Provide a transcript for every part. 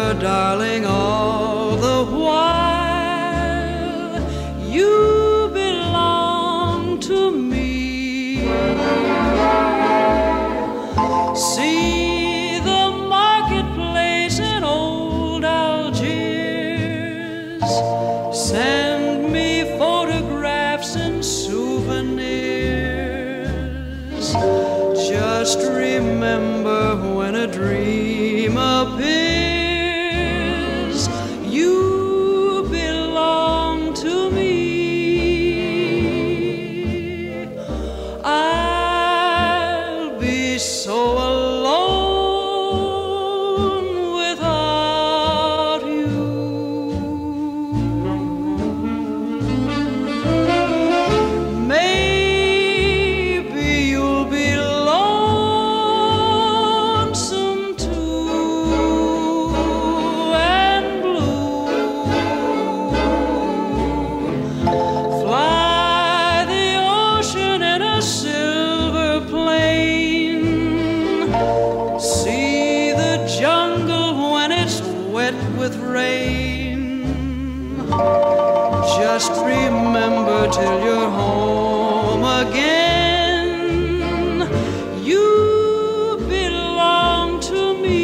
darling, all the while you belong to me. See the marketplace in old Algiers, send me photographs and souvenirs. Just remember when a dream appears, you belong to me. I'll be so alone without you. Maybe you'll be lonesome too, and blue. Fly the ocean in a silver plane. See the jungle when it's wet with rain. Just remember till you're home again, you belong to me.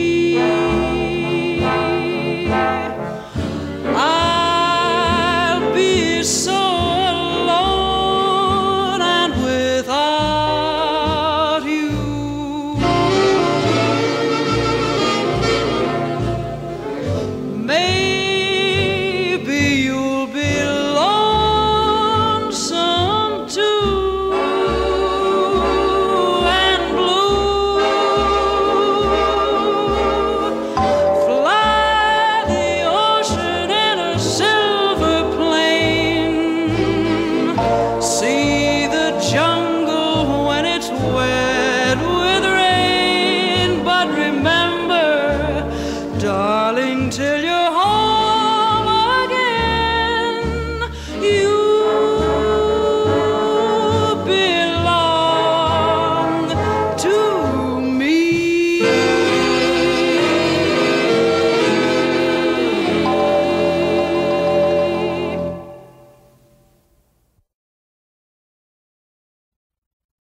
I'll be so alone and without you. Maybe you'll be lonesome too, and blue. Fly the ocean in a silver plane. See the jungle when it's wet with rain. But remember, darling, till you're